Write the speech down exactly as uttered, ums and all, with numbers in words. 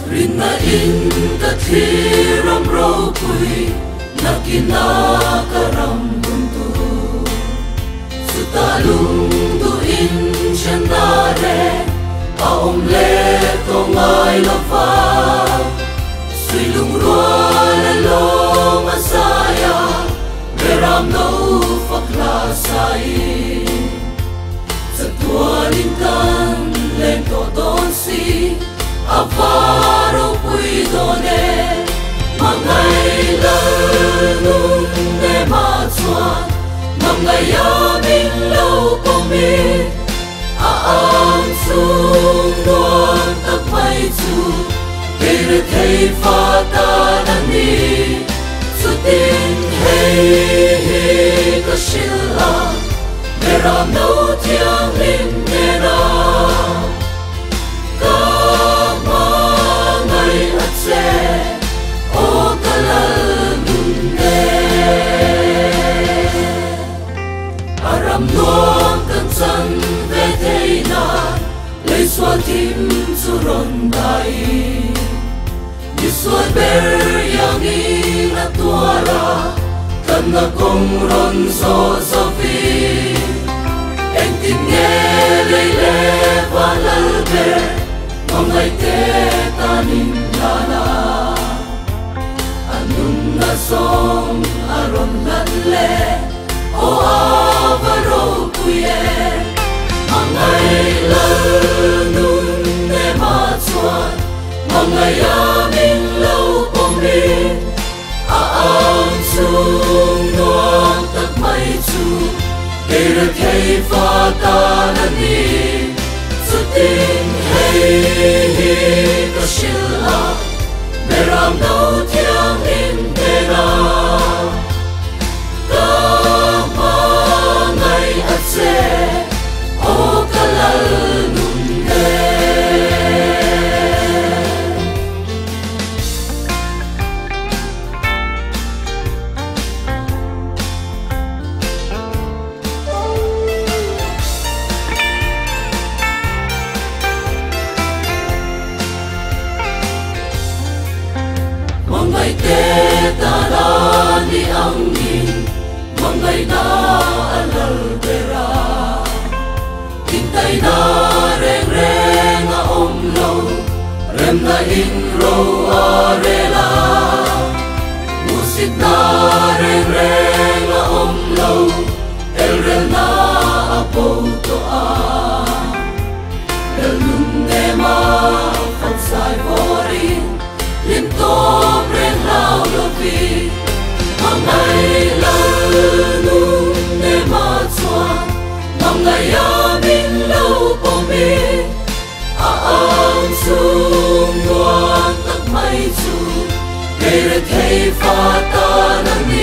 rin na in ka thiram ro pui nakina karam buntu sutalung du in chanare aom le to ngai lo fa suilung rua la lo masaya beram no fakla sai satuanin kan len to don si avaro pui done mangai la nun ne ma chuan mangai ya min lo ko mi a am sung don tak mai chu kere thei fa ta na ni su tin hei hei ka shila mera no tiang lim ne na ka ma ngai at se o kalal nun ne aram nuam kan san ve thei na lei swa tim chu ron dai ni swa ber yang i na tuara kan na kong ron so so fi en tin nghe lei le va lal ber mong ai te tanin la la anun na song aron lan le o avaro kuye mangai la nun ne ma chuan mangai ya min lo pom ri a am sung nuam tak mai chu kere thei fa ta na ni su tin hei hei ka shila meram no tiang in te na ka ma ngai at se o kalal nun ne mangai te ta la ni ang in mangai na alal bera kintai na reng reng a om lo rem na in ro a rela musik na reng reng a om lo el rel na a po to a el nun ne ma fan sai vorin lim to reng lao lo vi mangai la nun ne ma chuan mangai ya min lo po mi a am sung nuam tak mai chu kere thei fa ta na ni